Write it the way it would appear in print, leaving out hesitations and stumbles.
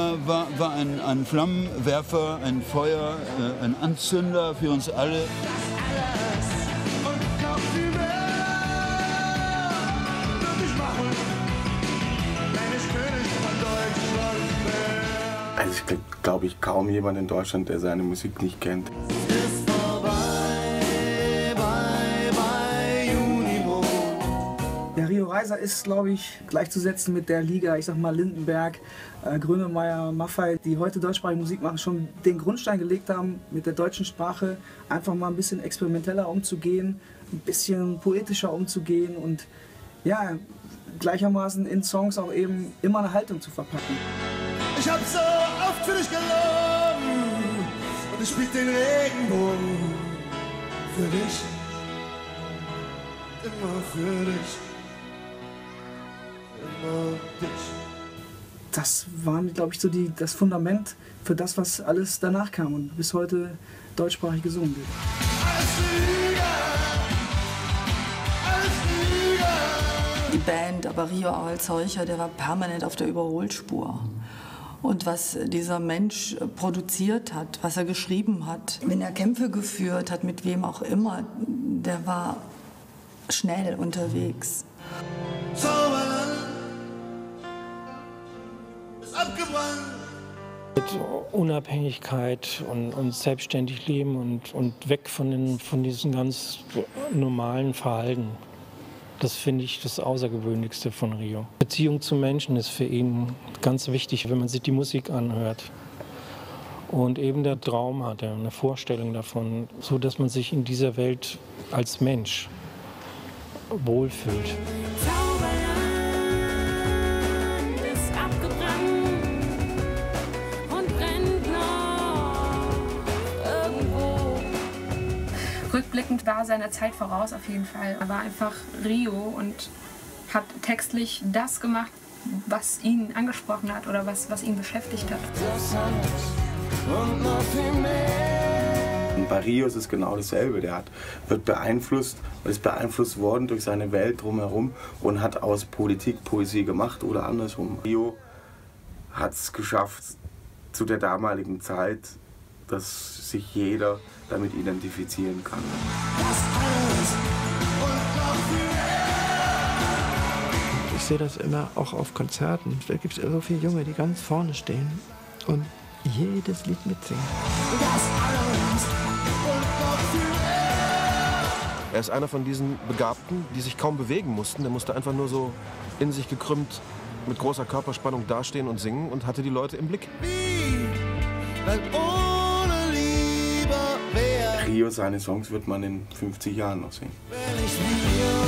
war ein Flammenwerfer, ein Feuer, ein Anzünder für uns alle. Also es gibt, glaube ich, kaum jemand in Deutschland, der seine Musik nicht kennt. Der Rio Reiser ist, glaube ich, gleichzusetzen mit der Liga, ich sag mal Lindenberg, Grönemeyer, Maffay, die heute deutschsprachige Musik machen, schon den Grundstein gelegt haben, mit der deutschen Sprache einfach mal ein bisschen experimenteller umzugehen, ein bisschen poetischer umzugehen und ja, gleichermaßen in Songs auch eben immer eine Haltung zu verpacken. Ich hab so oft für dich gelogen und ich spiel den Regenbogen für dich, immer für dich. Das war, glaube ich, so das Fundament für das, was alles danach kam und bis heute deutschsprachig gesungen wird. Die Band, aber Rio Arlzeucher, der war permanent auf der Überholspur. Und was dieser Mensch produziert hat, was er geschrieben hat, wenn er Kämpfe geführt hat, mit wem auch immer, der war schnell unterwegs. Mit Unabhängigkeit und selbstständig leben und weg von diesem ganz normalen Verhalten. Das finde ich das Außergewöhnlichste von Rio. Beziehung zu Menschen ist für ihn ganz wichtig, wenn man sich die Musik anhört. Und eben der Traum hat er, eine Vorstellung davon, so dass man sich in dieser Welt als Mensch wohlfühlt. Rückblickend war er seiner Zeit voraus auf jeden Fall. Er war einfach Rio und hat textlich das gemacht, was ihn angesprochen hat oder was ihn beschäftigt hat. Und bei Rio ist es genau dasselbe. Der wird beeinflusst, ist beeinflusst worden durch seine Welt drumherum und hat aus Politik Poesie gemacht oder andersrum. Rio hat es geschafft, zu der damaligen Zeit, dass sich jeder damit identifizieren kann. Ich sehe das immer auch auf Konzerten. Da gibt es so viele Junge, die ganz vorne stehen und jedes Lied mitsingen. Er ist einer von diesen Begabten, die sich kaum bewegen mussten. Der musste einfach nur so in sich gekrümmt mit großer Körperspannung dastehen und singen und hatte die Leute im Blick. Rio, seine Songs wird man in 50 Jahren noch singen.